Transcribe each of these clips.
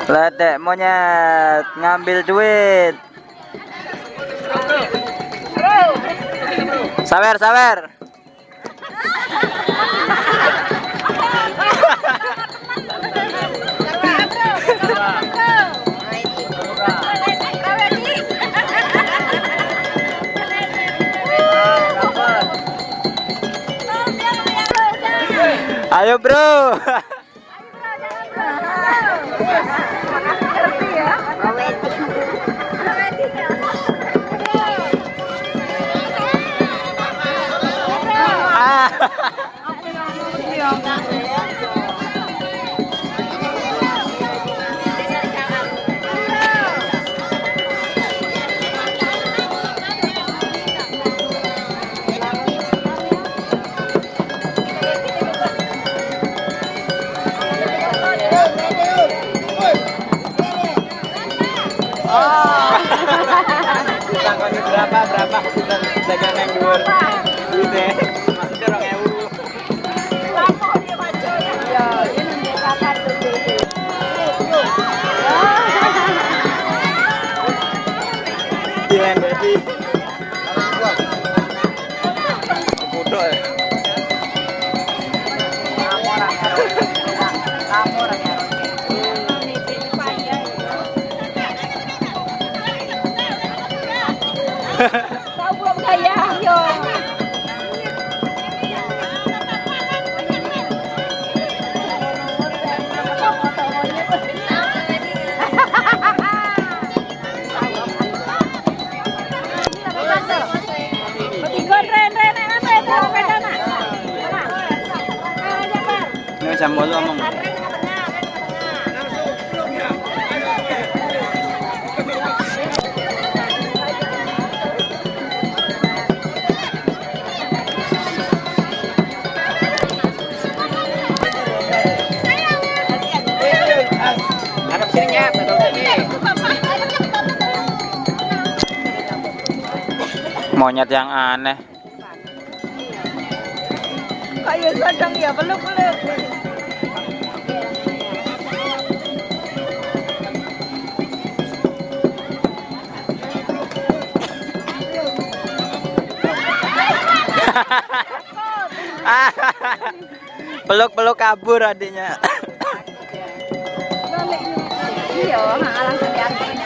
Ledek monyet ngambil duit. Sawer, sawer. Ayo bro. Takoni berapa dagang yang dhuwur. Duite masuk 2000. Lapo dia maju ya. Ya, ini nembek kakak tuh. Dilen berarti. Bodoh ya. Tahu belum saya, yo. Ini jam 8 ngomong. Hadap sini ya, hadap sini. Monyet yang aneh. Kayak sedang ya, peluk-peluk. Peluk-peluk kabur adiknya. Iya, langsung diantarin.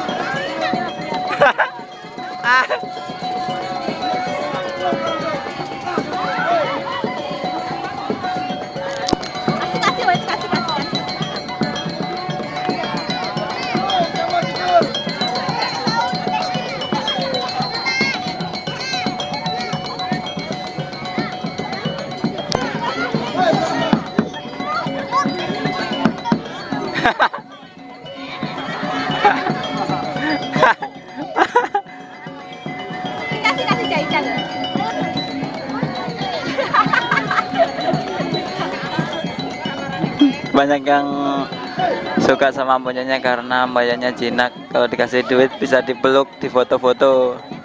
Kasih jahitan. Banyak yang suka sama monyetnya karena monyetnya jinak. Kalau dikasih duit bisa dipeluk, difoto-foto.